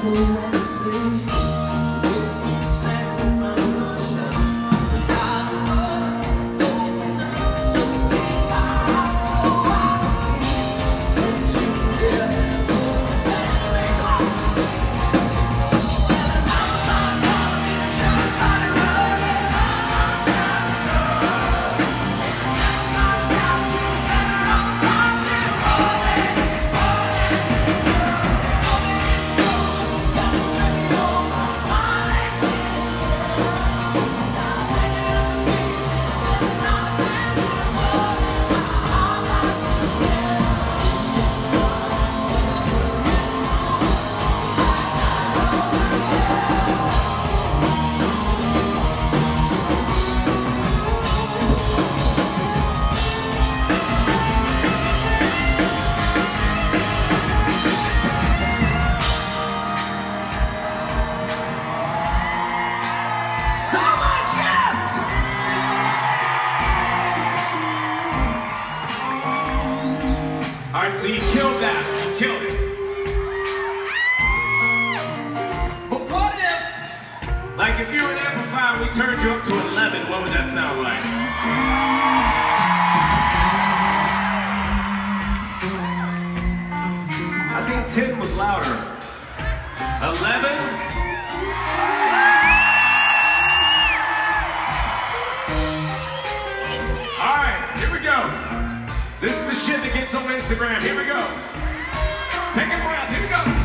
So you killed that. You killed it. But what if, like if you were an amplifier, we turned you up to 11, what would that sound like? I think 10 was louder. 11? All right, here we go. This is the shit that gets on Instagram. Here we go. Take a breath. Here we go.